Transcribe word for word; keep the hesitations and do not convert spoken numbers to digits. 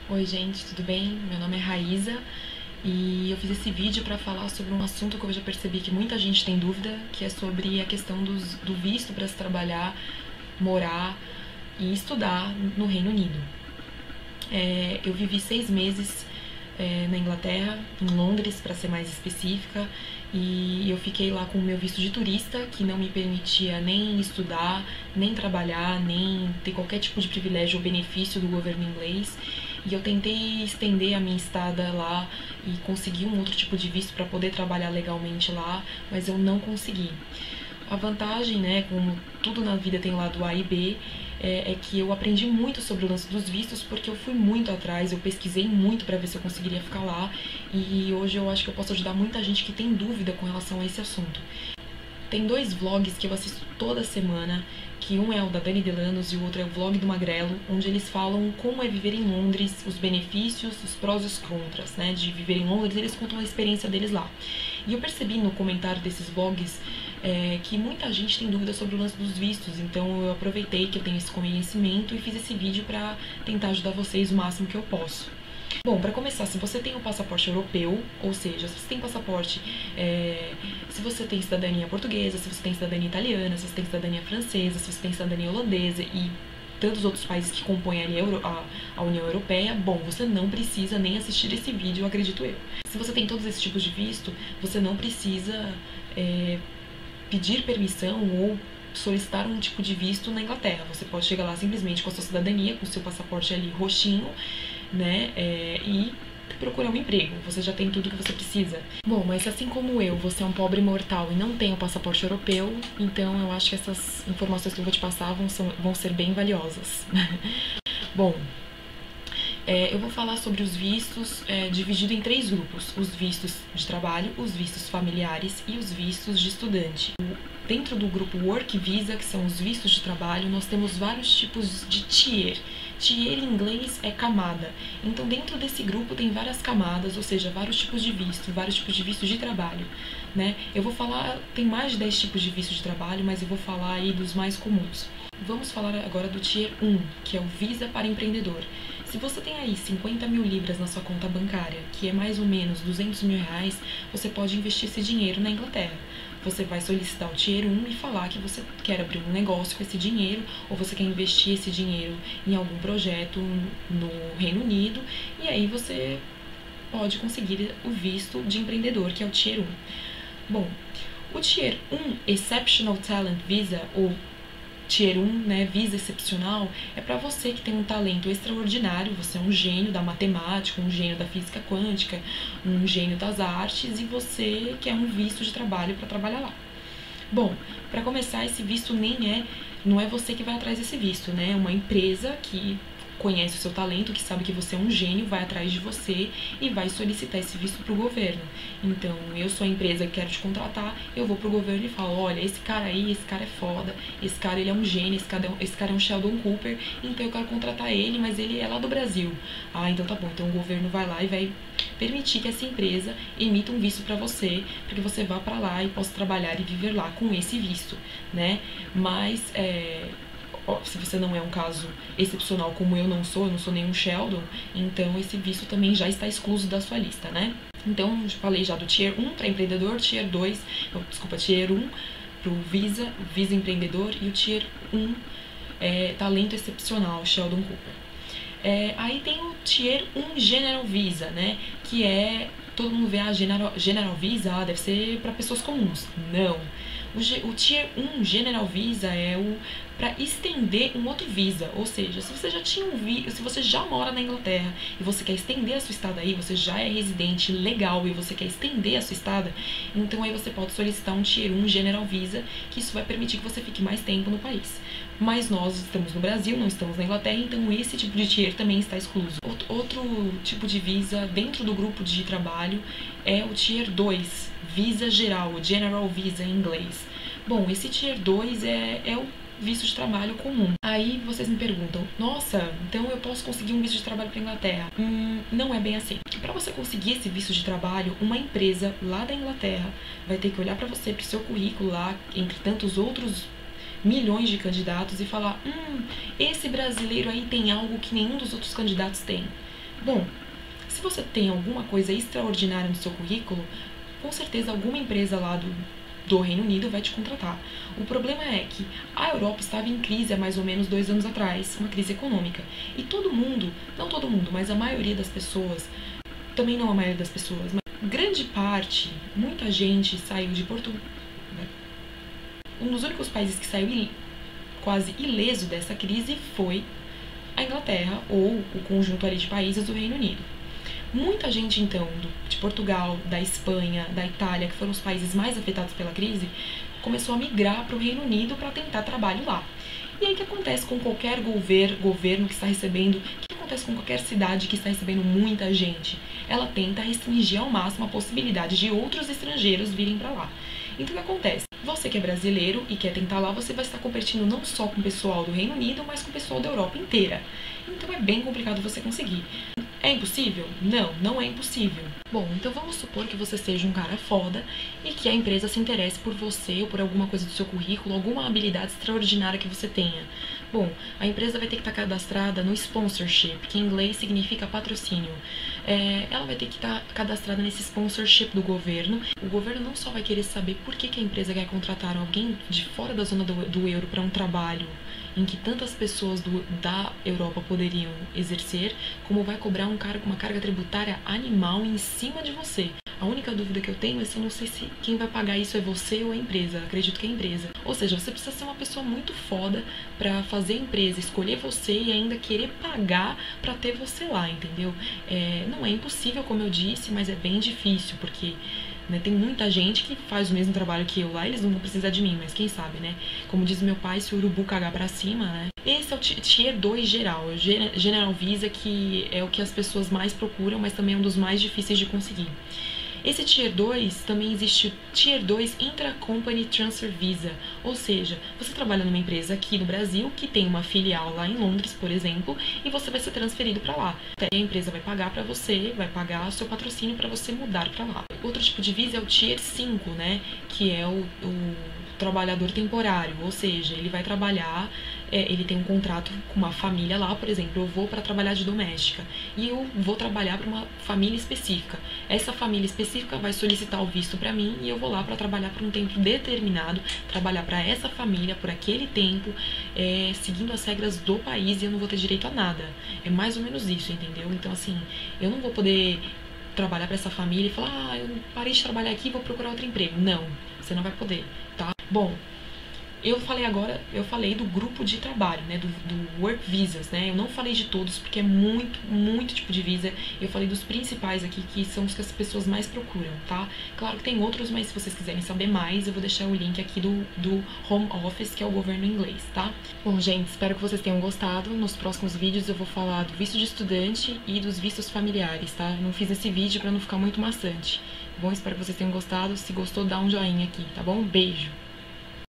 Oi gente, tudo bem? Meu nome é Raíza e eu fiz esse vídeo para falar sobre um assunto que eu já percebi que muita gente tem dúvida, que é sobre a questão dos, do visto para se trabalhar, morar e estudar no Reino Unido. É, eu vivi seis meses é, na Inglaterra, em Londres para ser mais específica, e eu fiquei lá com o meu visto de turista, que não me permitia nem estudar, nem trabalhar, nem ter qualquer tipo de privilégio ou benefício do governo inglês. E eu tentei estender a minha estada lá e conseguir um outro tipo de visto para poder trabalhar legalmente lá, mas eu não consegui. A vantagem, né, como tudo na vida tem lado A e B, é, é que eu aprendi muito sobre o lance dos vistos, porque eu fui muito atrás, eu pesquisei muito para ver se eu conseguiria ficar lá, e hoje eu acho que eu posso ajudar muita gente que tem dúvida com relação a esse assunto. Tem dois vlogs que eu assisto toda semana, que um é o da Dani Delanos e o outro é o vlog do Magrelo, onde eles falam como é viver em Londres, os benefícios, os prós e os contras, né, de viver em Londres. Eles contam a experiência deles lá. E eu percebi no comentário desses vlogs é, que muita gente tem dúvida sobre o lance dos vistos, então eu aproveitei que eu tenho esse conhecimento e fiz esse vídeo para tentar ajudar vocês o máximo que eu posso. Bom, para começar, se você tem um passaporte europeu, ou seja, se você tem passaporte, é, se você tem cidadania portuguesa, se você tem cidadania italiana, se você tem cidadania francesa, se você tem cidadania holandesa e tantos outros países que compõem a, Euro, a, a União Europeia, bom, você não precisa nem assistir esse vídeo, acredito eu. Se você tem todos esses tipos de visto, você não precisa é, pedir permissão ou solicitar um tipo de visto na Inglaterra. Você pode chegar lá simplesmente com a sua cidadania, com o seu passaporte ali roxinho, né, é, e procurar um emprego. Você já tem tudo que você precisa. Bom, mas assim como eu, você é um pobre mortal e não tem o passaporte europeu, então eu acho que essas informações que eu vou te passar vão, são, vão ser bem valiosas. Bom, é, eu vou falar sobre os vistos é, dividido em três grupos: os vistos de trabalho, os vistos familiares e os vistos de estudante. Dentro do grupo Work Visa, que são os vistos de trabalho, nós temos vários tipos de tier. Tier em inglês é camada. Então, dentro desse grupo tem várias camadas, ou seja, vários tipos de visto, vários tipos de visto de trabalho, né? Eu vou falar, tem mais de dez tipos de visto de trabalho, mas eu vou falar aí dos mais comuns. Vamos falar agora do Tier um, que é o Visa para empreendedor. Se você tem aí cinquenta mil libras na sua conta bancária, que é mais ou menos duzentos mil reais, você pode investir esse dinheiro na Inglaterra. Você vai solicitar o Tier um e falar que você quer abrir um negócio com esse dinheiro, ou você quer investir esse dinheiro em algum projeto no Reino Unido, e aí você pode conseguir o visto de empreendedor, que é o Tier um. Bom, o Tier um Exceptional Talent Visa, ou Tier um, né, Visa excepcional, é para você que tem um talento extraordinário, você é um gênio da matemática, um gênio da física quântica, um gênio das artes, e você quer um visto de trabalho para trabalhar lá. Bom, para começar, esse visto nem é, não é você que vai atrás desse visto, né? É uma empresa que conhece o seu talento, que sabe que você é um gênio, vai atrás de você e vai solicitar esse visto pro governo. Então, eu sou a empresa que quero te contratar, eu vou pro governo e falo: olha, esse cara aí, esse cara é foda, esse cara ele é um gênio, esse cara é um, esse cara é um Sheldon Cooper, então eu quero contratar ele, mas ele é lá do Brasil. Ah, então tá bom, então o governo vai lá e vai permitir que essa empresa emita um visto para você, para que você vá para lá e possa trabalhar e viver lá com esse visto, né? Mas, é... se você não é um caso excepcional como eu não sou, eu não sou nenhum Sheldon, então esse visto também já está excluso da sua lista, né? Então, eu falei já do Tier um para empreendedor, Tier dois, desculpa, Tier um para o Visa, Visa empreendedor, e o Tier um é, talento excepcional, Sheldon Cooper. É, aí tem o Tier um General Visa, né? Que é, todo mundo vê a General, General Visa, ah, deve ser para pessoas comuns. Não. O, G, o Tier um General Visa é o para estender um outro Visa, ou seja, se você já tinha um vi, se você já mora na Inglaterra e você quer estender a sua estada aí, você já é residente legal e você quer estender a sua estada, então aí você pode solicitar um Tier um General Visa, que isso vai permitir que você fique mais tempo no país. Mas nós estamos no Brasil, não estamos na Inglaterra, então esse tipo de Tier também está excluso. Outro, outro tipo de Visa dentro do grupo de trabalho é o Tier dois, Visa Geral, o General Visa em inglês. Bom, esse Tier dois é, é o visto de trabalho comum. Aí vocês me perguntam: nossa, então eu posso conseguir um visto de trabalho para Inglaterra? Hum, não é bem assim. Para você conseguir esse visto de trabalho, uma empresa lá da Inglaterra vai ter que olhar para você, para o seu currículo lá, entre tantos outros milhões de candidatos, e falar: hum, esse brasileiro aí tem algo que nenhum dos outros candidatos tem. Bom, se você tem alguma coisa extraordinária no seu currículo, com certeza alguma empresa lá do, do Reino Unido vai te contratar. O problema é que a Europa estava em crise há mais ou menos dois anos atrás, uma crise econômica. E todo mundo, não todo mundo, mas a maioria das pessoas, também não a maioria das pessoas, mas grande parte, muita gente saiu de Portugal. Um dos únicos países que saiu quase ileso dessa crise foi a Inglaterra, ou o conjunto ali de países do Reino Unido. Muita gente, então, de Portugal, da Espanha, da Itália, que foram os países mais afetados pela crise, começou a migrar para o Reino Unido para tentar trabalho lá. E aí o que acontece com qualquer gover, governo que está recebendo, o que acontece com qualquer cidade que está recebendo muita gente? Ela tenta restringir ao máximo a possibilidade de outros estrangeiros virem para lá. Então o que acontece? Você que é brasileiro e quer tentar lá, você vai estar competindo não só com o pessoal do Reino Unido, mas com o pessoal da Europa inteira. Então é bem complicado você conseguir. É impossível? Não, não é impossível. Bom, então vamos supor que você seja um cara foda e que a empresa se interesse por você ou por alguma coisa do seu currículo, alguma habilidade extraordinária que você tenha. Bom, a empresa vai ter que estar cadastrada no sponsorship, que em inglês significa patrocínio. É, ela vai ter que estar cadastrada nesse sponsorship do governo. O governo não só vai querer saber por que, que a empresa quer contratar alguém de fora da zona do, do euro para um trabalho em que tantas pessoas do, da Europa poderiam exercer, como vai cobrar um cargo, uma carga tributária animal em cima de você. A única dúvida que eu tenho é se eu não sei se quem vai pagar isso é você ou a empresa. Acredito que é a empresa. Ou seja, você precisa ser uma pessoa muito foda pra fazer a empresa escolher você e ainda querer pagar pra ter você lá, entendeu? É, não é impossível, como eu disse, mas é bem difícil, porque né, tem muita gente que faz o mesmo trabalho que eu lá, eles não vão precisar de mim, mas quem sabe, né? Como diz meu pai, se o urubu cagar pra cima, né? Esse é o Tier dois geral, o General Visa, que é o que as pessoas mais procuram, mas também é um dos mais difíceis de conseguir. Esse Tier dois, também existe o Tier dois Intra-Company Transfer Visa, ou seja, você trabalha numa empresa aqui no Brasil, que tem uma filial lá em Londres, por exemplo, e você vai ser transferido para lá. E a empresa vai pagar para você, vai pagar o seu patrocínio para você mudar para lá. Outro tipo de visa é o Tier cinco, né, que é o, o trabalhador temporário, ou seja, ele vai trabalhar, é, ele tem um contrato com uma família lá, por exemplo, eu vou para trabalhar de doméstica e eu vou trabalhar para uma família específica. Essa família específica vai solicitar o visto para mim e eu vou lá para trabalhar por um tempo determinado, trabalhar para essa família por aquele tempo, é, seguindo as regras do país, e eu não vou ter direito a nada. É mais ou menos isso, entendeu? Então, assim, eu não vou poder trabalhar para essa família e falar, ah, eu parei de trabalhar aqui e vou procurar outro emprego. Não, você não vai poder, tá? Bom, eu falei agora, eu falei do grupo de trabalho, né, do, do Work Visas, né, eu não falei de todos porque é muito, muito tipo de visa, eu falei dos principais aqui, que são os que as pessoas mais procuram, tá? Claro que tem outros, mas se vocês quiserem saber mais, eu vou deixar o link aqui do, do Home Office, que é o governo inglês, tá? Bom, gente, espero que vocês tenham gostado. Nos próximos vídeos eu vou falar do visto de estudante e dos vistos familiares, tá? Eu não fiz esse vídeo pra não ficar muito maçante. Bom, espero que vocês tenham gostado. Se gostou, dá um joinha aqui, tá bom? Beijo!